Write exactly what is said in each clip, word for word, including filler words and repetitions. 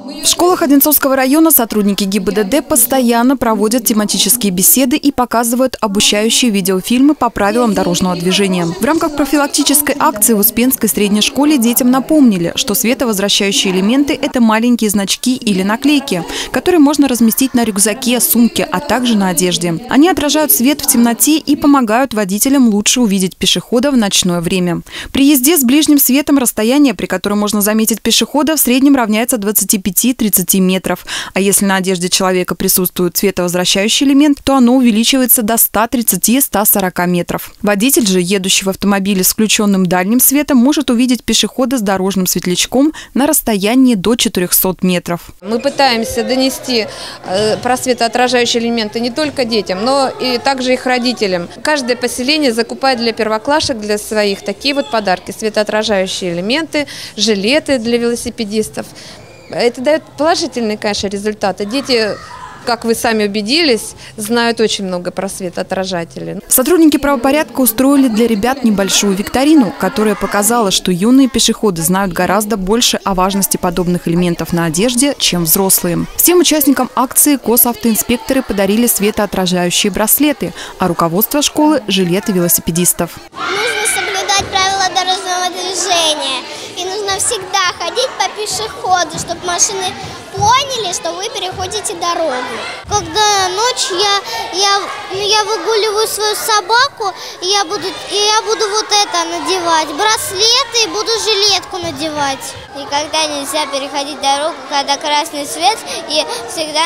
В школах Одинцовского района сотрудники ГИБДД постоянно проводят тематические беседы и показывают обучающие видеофильмы по правилам дорожного движения. В рамках профилактической акции в Успенской средней школе детям напомнили, что световозвращающие элементы – это маленькие значки или наклейки, которые можно разместить на рюкзаке, сумке, а также на одежде. Они отражают свет в темноте и помогают водителям лучше увидеть пешехода в ночное время. При езде с ближним светом расстояние, при котором можно заметить пешехода, в среднем равняется двадцати пяти-тридцати метров. А если на одежде человека присутствует световозвращающий элемент, то оно увеличивается до ста тридцати — ста сорока метров. Водитель же, едущий в автомобиле с включенным дальним светом, может увидеть пешехода с дорожным светлячком на расстоянии до четырёхсот метров. Мы пытаемся донести про светоотражающие элементы не только детям, но и также их родителям. Каждое поселение закупает для первоклашек, для своих такие вот подарки: светоотражающие элементы, жилеты для велосипедистов. Это дает положительные, конечно, результаты. Дети, как вы сами убедились, знают очень много про светоотражатели. Сотрудники правопорядка устроили для ребят небольшую викторину, которая показала, что юные пешеходы знают гораздо больше о важности подобных элементов на одежде, чем взрослые. Всем участникам акции госавтоинспекторы подарили светоотражающие браслеты, а руководство школы – жилеты велосипедистов. Нужно соблюдать правила дорожного движения. И нужно всегда ходить по пешеходу, чтобы машины поняли, что вы переходите дорогу. Когда ночь, я, я, я выгуливаю свою собаку, и я, буду, и я буду вот это надевать, браслеты, и буду жилетку надевать. Никогда нельзя переходить дорогу, когда красный свет, и всегда...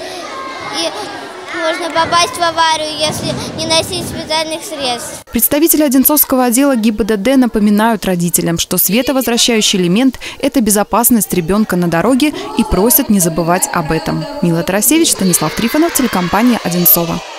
И можно попасть в аварию, если не носить специальных средств. Представители Одинцовского отдела ГИБДД напоминают родителям, что световозвращающий элемент – это безопасность ребенка на дороге, и просят не забывать об этом. Мила Тарасевич, Станислав Трифонов, телекомпания «Одинцово».